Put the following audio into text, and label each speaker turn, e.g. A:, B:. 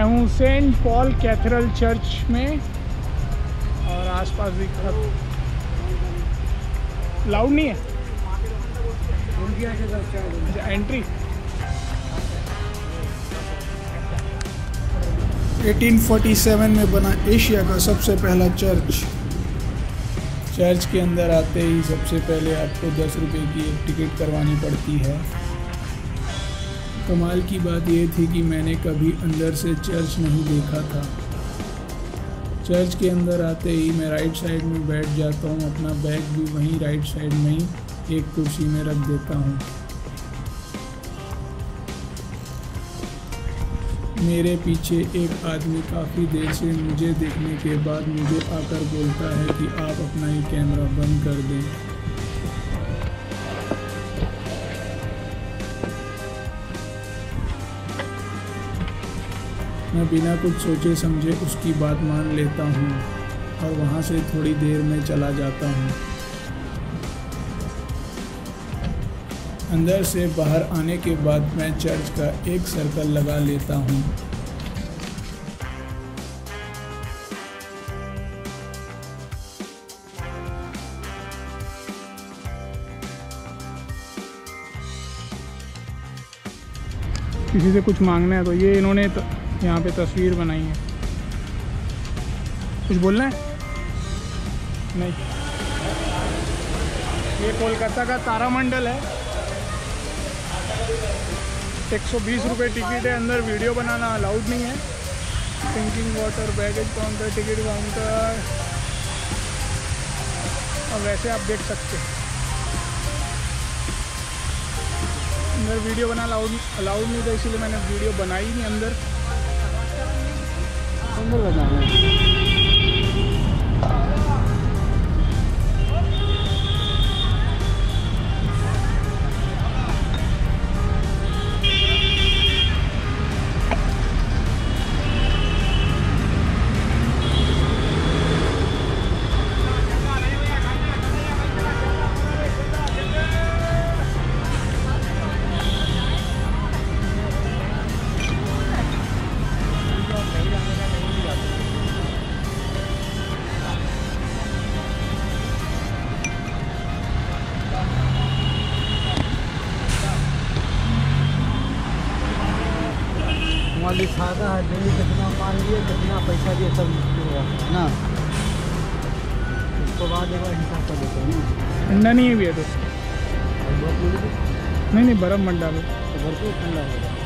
A: हूँ Saint Paul cathedral church में और आसपास भी लाउड नहीं है एंट्री। 1847 में बना एशिया का सबसे पहला चर्च। चर्च के अंदर आते ही सबसे पहले आपको 10 रुपये की एक टिकट करवानी पड़ती है। कमाल की बात यह थी कि मैंने कभी अंदर से चर्च नहीं देखा था। चर्च के अंदर आते ही मैं राइट साइड में बैठ जाता हूँ, अपना बैग भी वहीं राइट साइड में ही एक कुर्सी में रख देता हूँ। मेरे पीछे एक आदमी काफ़ी देर से मुझे देखने के बाद मुझे आकर बोलता है कि आप अपना ये कैमरा बंद कर दें। मैं बिना कुछ सोचे समझे उसकी बात मान लेता हूँ और वहाँ से थोड़ी देर में चला जाता हूँ। अंदर से बाहर आने के बाद मैं चर्च का एक सर्कल लगा लेता हूँ। किसी से कुछ मांगना है तो ये इन्होंने यहाँ पे तस्वीर बनाई है। कुछ बोलना है? नहीं। ये कोलकाता का तारामंडल है। 120 रुपये टिकट है। अंदर वीडियो बनाना अलाउड नहीं है। Drinking water, baggage counter, ticket counter, और वैसे आप देख सकते हैं अंदर वीडियो बनाना अलाउड नहीं था, इसीलिए मैंने वीडियो बनाई नहीं। अंदर लगाना है।
B: लिखाता है डेली कितना मान लिए कितना पैसा दिए सब होगा ना, उसको बाद एक बार हिसाब कर देते हैं।
A: ठंडा नहीं है भैया तो? नहीं बर्फ़ मत डालो
B: तो भरपूर ठंडा होगा।